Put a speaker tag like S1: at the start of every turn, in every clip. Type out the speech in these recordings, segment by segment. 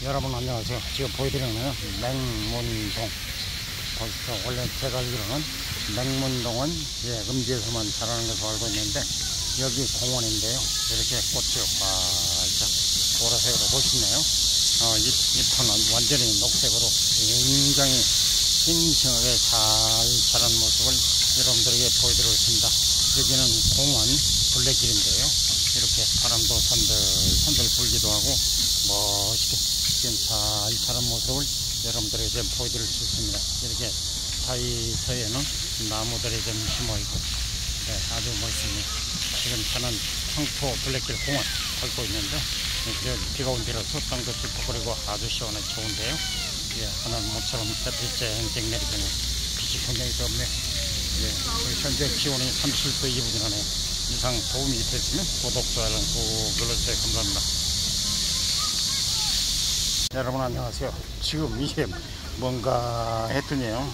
S1: 여러분 안녕하세요. 지금 보여드리는 맹문동. 원래 제가 알기로는 맹문동은 음지에서만 자라는 것으로 알고 있는데, 여기 공원인데요. 이렇게 꽃이 활짝 보라색으로 멋있네요. 잎은 완전히 녹색으로 굉장히 싱싱하게 잘 자란 모습을 여러분들에게 보여드리겠습니다. 여기는 공원 둘레길인데요. 이렇게 바람도 선들 불기도 하고 멋있게 지금 잘 자란 모습을 여러분들에게 좀 보여드릴 수 있습니다. 이렇게 사이사이에는 나무들이 좀 심어있고 아주 멋있습니다. 지금 저는 황토 둘레길 공원 밟고 있는데, 비가 온 뒤라서 땅도 찌푸거리고 아주 시원하게 좋은데요. 하늘 모처럼 햇빛이 쨍쨍 내리더니 빛이 굉장히 덥네요. 현재 기온이 30도 2분이라네요. 이상 도움이 됐으면 구독, 좋아요 꾹 눌러주세요. 감사합니다. 여러분 안녕하세요. 지금 이게 뭔가 했더니요,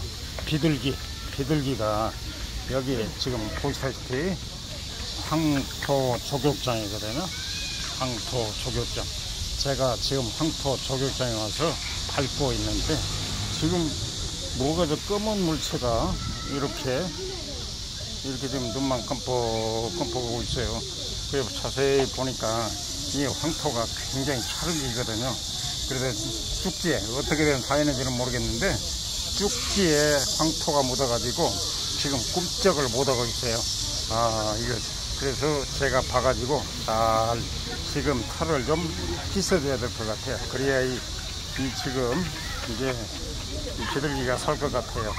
S1: 비둘기가 여기 지금 보시다시피 황토 조격장이거든요. 황토 조격장. 제가 지금 황토 조격장에 와서 밟고 있는데, 지금 뭐가 저 검은 물체가 이렇게 지금 눈만 깜빡깜빡하고 있어요. 그래서 자세히 보니까 이 황토가 굉장히 찰기거든요. 그래서 쭉지에 어떻게 된 사연인지는 모르겠는데, 쭉지에 황토가 묻어가지고 지금 꿈쩍을 못하고 있어요. 이거 그래서 제가 봐가지고 잘 지금 털을 좀 씻어줘야 될 것 같아요. 그래야 지금 이제 비둘기가 살 것 같아요.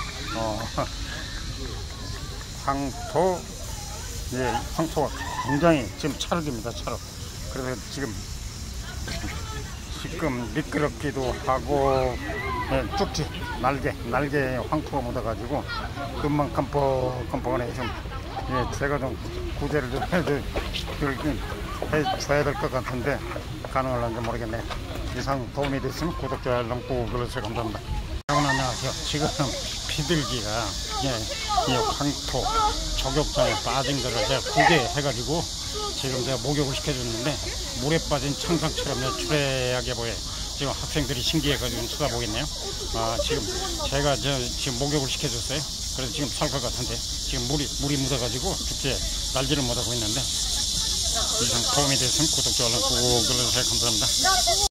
S1: 황토가 굉장히 지금 찰깁니다. 찰. 그래서 지금 미끄럽기도 하고, 쭉지 날개에 황토가 묻어가지고 눈만 깜빡깜빡하네. 좀 제가 좀 구제를 좀 해줘야 될 것 같은데 가능할런지 모르겠네. 이상 도움이 됐으면 구독, 좋아요 꾹 눌러주세요. 감사합니다. 여러분 안녕하세요. 지금 비둘기가 이 황토 조격장에 빠진 거를 제가 구경해가지고 지금 제가 목욕을 시켜줬는데, 물에 빠진 청상처럼 추레하게 보여요. 지금 학생들이 신기해가지고 쳐다보겠네요. 지금 제가 지금 목욕을 시켜줬어요. 그래서 지금 살 것 같은데, 지금 물이 묻어가지고 죽지에 날지를 못하고 있는데, 이상 도움이 됐으면 구독, 좋아요 꾹 눌러주세요. 감사합니다.